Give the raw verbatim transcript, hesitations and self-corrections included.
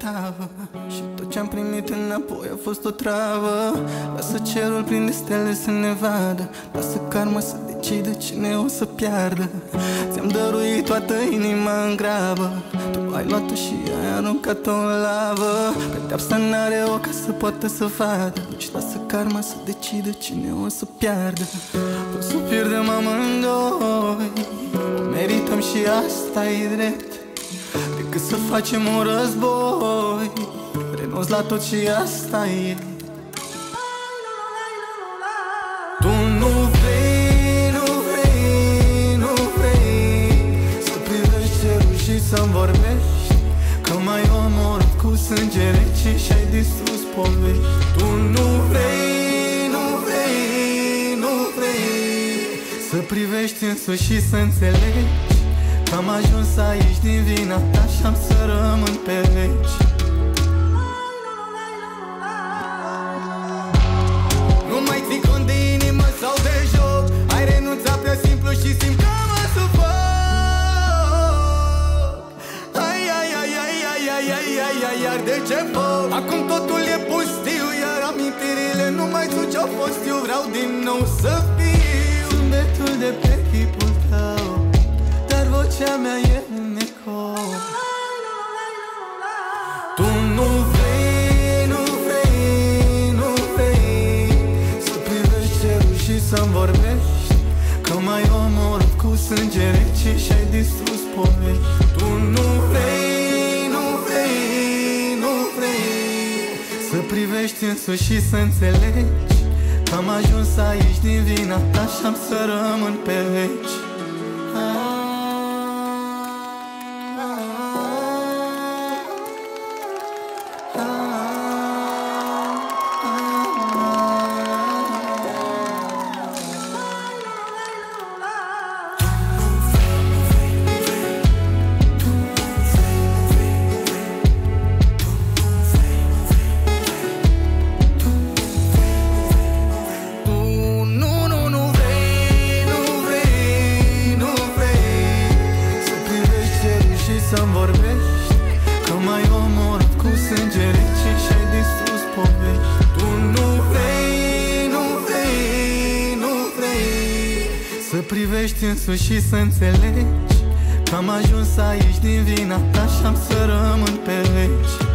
tavă și tot ce-am primit înapoi a fost o travă. Lasă cerul plin de stele să ne vadă, lasă karma să decidă cine o să piardă. Ți-am dăruit toată inima în grabă, tu ai luat-o și ai aruncat-o în lavă. Pedeapsa n-are o ca să poată să vadă, deci lasă karma să decidă cine o să piardă. O să pierdem amândoi, o merităm și asta e drept, decât să facem un război. Renunț la tot și asta e. Tu nu vrei, nu vrei, nu vrei să privești cerul și să-mi vorbești că m-ai omorât cu sânge rece și ai distrus povești. Tu nu vrei, nu vrei, nu vrei să privești în sus și să înțelegi că am ajuns aici din vina ta și-am să rămân pe veci. Nu mai țin cont de inimă sau de joc, ai renunțat prea simplu și simt că mă sufoc. Ai, ai, ai, ai, ai, ai, ai, ai, ai, iar de ce foc? Acum totul e pustiu, iar amintirile nu mai sunt ce-au fost. Eu vreau din nou să fiu zâmbetul de pe chipul tău, dar vocea mea e un eco. Tu nu vrei, nu vrei, nu vrei să privești cerul și să-mi vorbești că m-ai omorât cu sânge rece și ai distrus povești. Tu nu vrei, nu vrei, nu vrei să privești în sus și să înțelegi că am ajuns aici din vina ta și-am să rămân pe veci. Să-mi vorbești că m-ai omorât cu sânge rece și ai distrus povești. Tu nu vrei, nu vrei, nu vrei să privești în sus și să înțelegi că am ajuns aici din vina ta și-am să rămân pe veci.